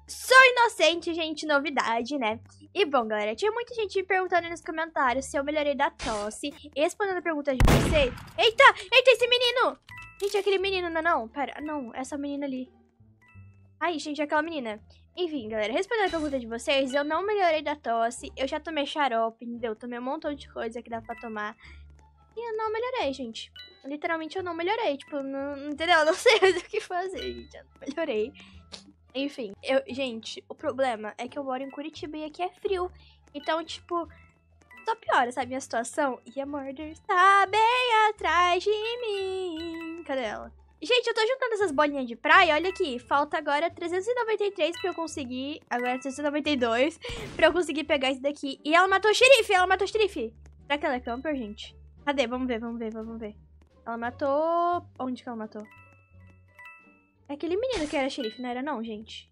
Sou inocente, gente, novidade, né? E bom, galera, tinha muita gente me perguntando nos comentários se eu melhorei da tosse. E respondendo a pergunta de vocês... Eita, esse menino! Gente, é aquele menino, não? Pera, não, essa menina ali. Ai, gente, é aquela menina. Enfim, galera, respondendo a pergunta de vocês, eu não melhorei da tosse. Eu já tomei xarope, entendeu? Tomei um montão de coisa que dá pra tomar. E eu não melhorei, gente. Literalmente eu não melhorei. Tipo, não entendeu? Eu não sei mais o que fazer, gente. Eu não melhorei. Enfim, gente, o problema é que eu moro em Curitiba e aqui é frio. Então, tipo, só piora, sabe, minha situação. E a Murder está bem atrás de mim. Cadê ela? Gente, eu tô juntando essas bolinhas de praia, olha aqui. Falta agora 393 pra eu conseguir. Agora 392 pra eu conseguir pegar esse daqui. E ela matou o xerife, Será que ela é camper, gente? Cadê? Vamos ver. Ela matou... Onde que ela matou? É aquele menino que era xerife, não era não, gente?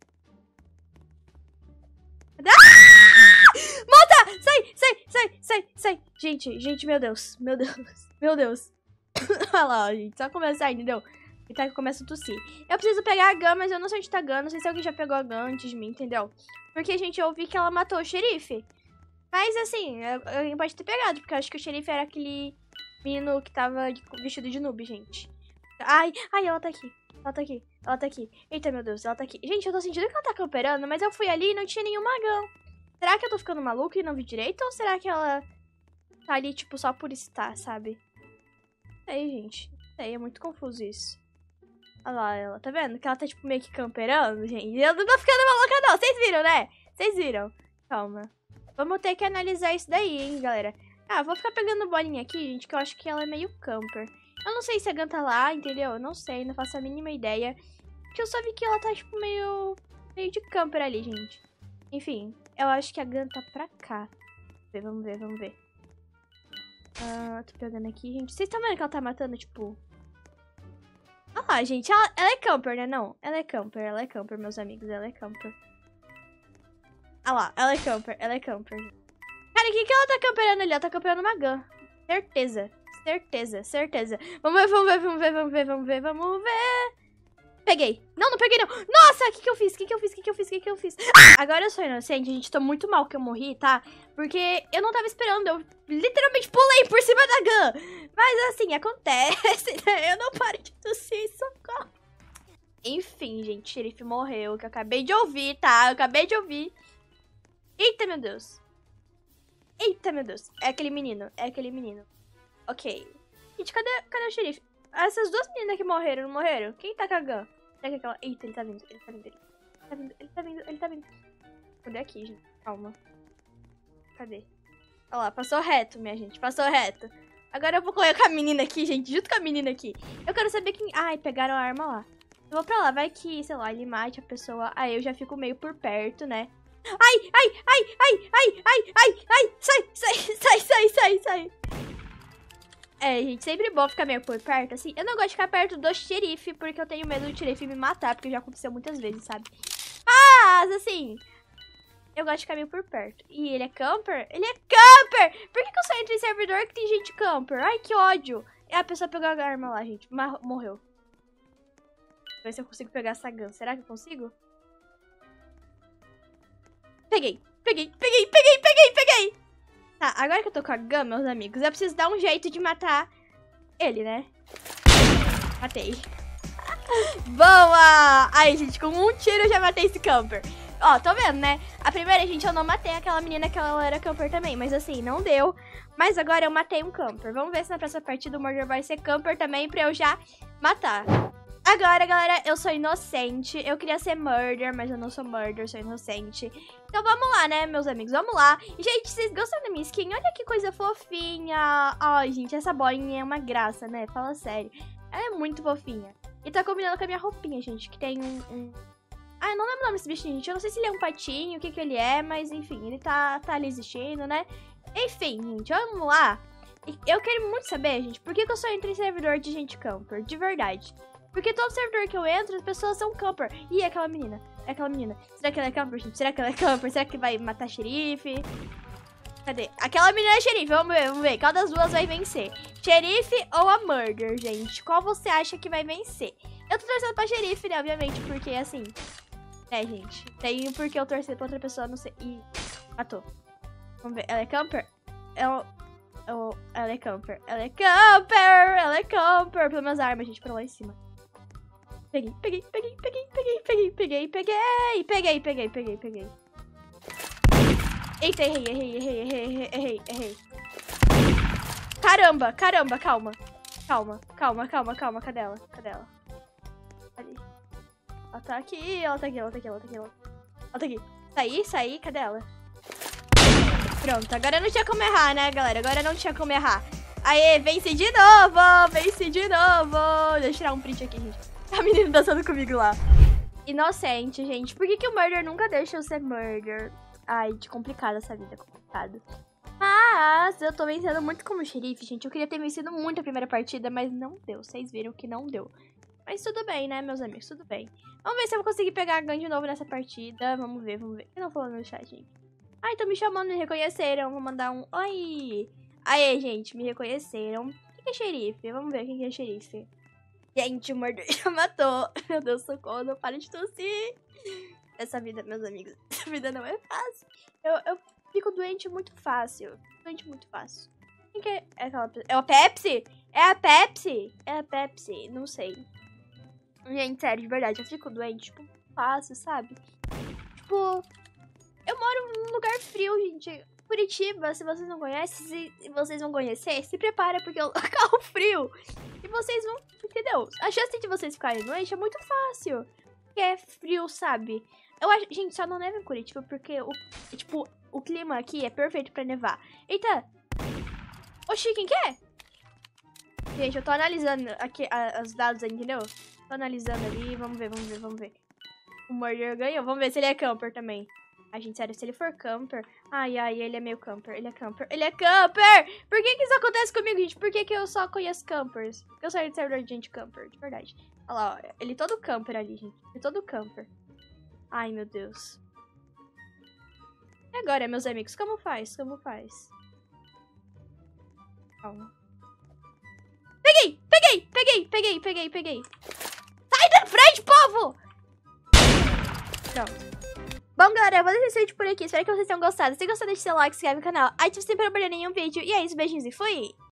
Ah! Monta! Sai! Gente, meu Deus. Olha lá, ó, gente, só começar, entendeu? E tá que começa a tossir. Eu preciso pegar a Gun, mas eu não sei onde tá a Gun. Não sei se alguém já pegou a Gun antes de mim, entendeu? Porque, gente, eu ouvi que ela matou o xerife. Mas, assim, alguém pode ter pegado, porque eu acho que o xerife era aquele menino que tava vestido de noob, gente. Ai, ela tá aqui. Eita, meu Deus, ela tá aqui. Gente, eu tô sentindo que ela tá camperando, mas eu fui ali e não tinha nenhuma Gun. Será que eu tô ficando maluca e não vi direito? Ou será que ela tá ali, tipo, só por estar, sabe? Não sei, gente. Não sei, é muito confuso isso. Olha lá ela, tá vendo? Que ela tá, tipo, meio que camperando, gente. Eu não tô ficando maluca, não. Vocês viram, né? Vocês viram. Calma. Vamos ter que analisar isso daí, hein, galera. Ah, vou ficar pegando bolinha aqui, gente, que eu acho que ela é meio camper. Eu não sei se a Gun tá lá, entendeu? Eu não sei, não faço a mínima ideia. Porque eu só vi que ela tá, tipo, meio de camper ali, gente. Enfim, eu acho que a Gun tá pra cá. Vamos ver. Ah, tô pegando aqui, gente. Vocês estão vendo que ela tá matando, tipo... Ah lá, gente, ela é camper, né? Não, ela é camper, meus amigos, ela é camper. Ah lá, ela é camper. Cara, o que ela tá camperando ali? Ela tá camperando uma Gun. Certeza. Vamos ver. Peguei. Não peguei, não. Nossa, o que eu fiz? Agora eu sou inocente, gente. Tô muito mal que eu morri, tá? Porque eu não tava esperando. Eu literalmente pulei por cima da Gun. Mas assim, acontece, né? Eu não paro de tossir, socorro. Enfim, gente, o xerife morreu. Que eu acabei de ouvir, tá? Eita, meu Deus. É aquele menino. Ok. Gente, cadê o xerife? Essas duas meninas que morreram, não morreram? Quem tá com a Gun? Será que aquela... Eita, ele tá vindo. Cadê aqui, gente? Calma. Cadê? Olha lá, passou reto, minha gente. Agora eu vou correr com a menina aqui, gente. Junto com a menina aqui. Eu quero saber quem... Ai, pegaram a arma lá. Eu vou pra lá. Vai que, sei lá, ele mate a pessoa. Aí eu já fico meio por perto, né? Ai! Sai! É, gente, sempre bom ficar meio por perto, assim. Eu não gosto de ficar perto do xerife, porque eu tenho medo do xerife me matar, porque já aconteceu muitas vezes, sabe? Mas, assim, eu gosto de ficar meio por perto. E ele é camper? Por que eu só entro em servidor que tem gente camper? Ai, que ódio. E a pessoa pegou a arma lá, gente. Morreu. Vou ver se eu consigo pegar essa Gun. Será que eu consigo? Peguei. Tá, agora que eu tô com a Gun, meus amigos, eu preciso dar um jeito de matar ele, né? Matei. Boa! Aí, gente, com um tiro eu já matei esse camper. Ó, tô vendo, né? A primeira, gente, eu não matei aquela menina que ela era camper também. Mas assim, não deu. Mas agora eu matei um camper. Vamos ver se na próxima partida o Murder vai ser camper também pra eu já matar. Agora, galera, eu sou inocente. Eu queria ser Murder, mas eu não sou Murder, sou inocente. Então vamos lá, né, meus amigos? Vamos lá. E, gente, vocês gostam da minha skin? Olha que coisa fofinha. Ai, gente, essa bolinha é uma graça, né? Fala sério. Ela é muito fofinha. E tá combinando com a minha roupinha, gente, que tem Ah, eu não lembro o nome desse bichinho, gente. Eu não sei se ele é um patinho, o que ele é, mas enfim, ele tá ali existindo, né? Enfim, gente, vamos lá. Eu quero muito saber, gente, por que eu só entro em servidor de gente camper, de verdade. Porque todo servidor que eu entro, as pessoas são camper. E é aquela menina. Será que ela é camper, gente? Será que vai matar xerife? Cadê? Aquela menina é xerife. Vamos ver. Qual das duas vai vencer? Xerife ou a Murder, gente? Qual você acha que vai vencer? Eu tô torcendo pra xerife, né? Obviamente, porque, assim... É, gente. Tem porque eu torci pra outra pessoa, não sei. Ih, matou. Vamos ver. Ela é camper? Ela é camper. Ela é camper! Ela é camper! Pelas minhas armas, gente, pra lá em cima. Peguei. Eita, errei. Caramba, calma. Calma, cadê ela? Ali. Ela tá aqui. Saí, cadê ela? Pronto, agora não tinha como errar, né, galera? Aê, vence de novo. Deixa eu tirar um print aqui, gente. A menina dançando comigo lá. Inocente, gente. Por que o murder nunca deixa eu ser murder? Ai, de complicada essa vida, complicado. Mas eu tô vencendo muito como xerife, gente. Eu queria ter vencido muito a primeira partida, mas não deu. Vocês viram que não deu. Mas tudo bem, né, meus amigos? Tudo bem. Vamos ver se eu vou conseguir pegar a gun de novo nessa partida. Vamos ver. Quem não falou no chat, gente? Ai, estão me chamando, me reconheceram. Vou mandar um oi. Aê, gente, me reconheceram. Quem que é xerife? Vamos ver quem que é xerife. Gente, o murder já matou. Meu Deus, socorro, não para de tossir. Essa vida, meus amigos, essa vida não é fácil. Eu fico doente muito fácil. Quem que é aquela pessoa? É a Pepsi? É a Pepsi? Não sei. Gente, sério, de verdade, eu fico doente, tipo, fácil, sabe? Tipo, eu moro num lugar frio, gente. Curitiba, se vocês não conhecem, se vocês vão conhecer, se prepara porque é um local frio. E vocês vão, entendeu? A chance de vocês ficarem doentes é muito fácil. Porque é frio, sabe? Eu acho, gente, só não neva em Curitiba porque, o clima aqui é perfeito pra nevar. Eita! Oxi, quem que é? Gente, eu tô analisando aqui os dados aí, entendeu? Tô analisando ali, vamos ver. O murder ganhou, vamos ver se ele é camper também. Ai, gente, sério, se ele for camper... Ai, ele é meio camper, ele é camper! Por que isso acontece comigo, gente? Por que eu só conheço campers? Porque eu saí de servidor de gente camper, de verdade. Olha lá, ó, ele todo camper ali, gente. Ai, meu Deus. E agora, meus amigos, como faz? Calma. Peguei! Sai da frente, povo! Pronto. Bom, galera, eu vou deixar esse vídeo por aqui. Espero que vocês tenham gostado. Se gostou, deixa seu like, se inscreve no canal. Ative sempre para não perder nenhum vídeo. E é isso, beijinhos e fui!